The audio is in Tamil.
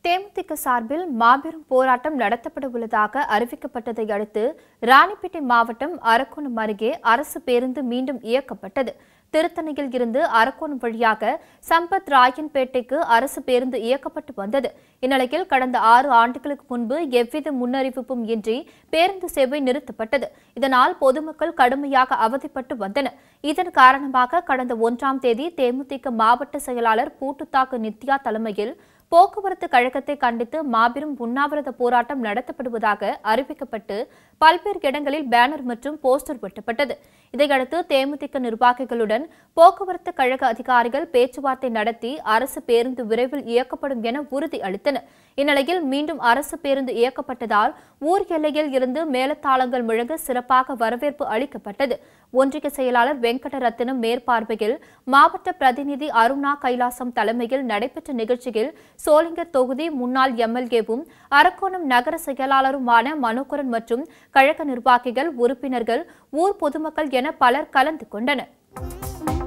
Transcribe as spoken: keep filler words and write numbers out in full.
தேமுதிக சார்பில் மாபெரும் போராட்டம் நடத்தப்பட உள்ளதாக அறிவிக்கப்பட்டதை அடுத்து ராணிப்பேட்டை மாவட்டம் அரக்கோணம் அருகே அரசு பேருந்து மீண்டும் இயக்கப்பட்டது. திருத்தணியில் இருந்து அரக்கோணம் வழியாக சம்பத் ராயன்பேட்டைக்கு அரசு பேருந்து இயக்கப்பட்டு வந்தது. இந்நிலையில் கடந்த ஆறு ஆண்டுகளுக்கு முன்பு எவ்வித முன்னறிவிப்பும் இன்றி பேருந்து சேவை நிறுத்தப்பட்டது. இதனால் பொதுமக்கள் கடுமையாக அவதிப்பட்டு வந்தனர். இதன் காரணமாக கடந்த ஒன்றாம் தேதி தேமுதிக மாவட்ட செயலாளர் பூட்டுத்தாக்கு நித்யா தலைமையில் போக்குவரத்து கழகத்தை கண்டித்து மாபெரும் உண்ணாவிரத போராட்டம் நடத்தப்படுவதாக அறிவிக்கப்பட்டு பல்வேறு இடங்களில் பேனர் மற்றும் போஸ்டர் ஒட்டப்பட்டது. இதையடுத்து தேமுதிக நிர்வாகிகளுடன் போக்குவரத்து கழக அதிகாரிகள் பேச்சுவார்த்தை நடத்தி அரசு பேருந்து விரைவில் இயக்கப்படும் என உறுதி அளித்தனர். இந்நிலையில் மீண்டும் அரசு பேருந்து இயக்கப்பட்டதால் ஊர் எல்லையில் இருந்து மேலத்தாளங்கள் முழங்க சிறப்பாக வரவேற்பு அளிக்கப்பட்டது. ஒன்றிய செயலாளர் வெங்கடரத்தினம் மேற்பார்வையில் மாவட்ட பிரதிநிதி அருணா கைலாசம் தலைமையில் நடைபெற்ற நிகழ்ச்சியில் சோளிங்கர் தொகுதி முன்னாள் எம்எல்ஏவும் அரக்கோணம் நகர செயலாளருமான மனோகரன் மற்றும் கழக நிர்வாகிகள், உறுப்பினர்கள், ஊர் பொதுமக்கள் என பலர் கலந்து கொண்டனர்.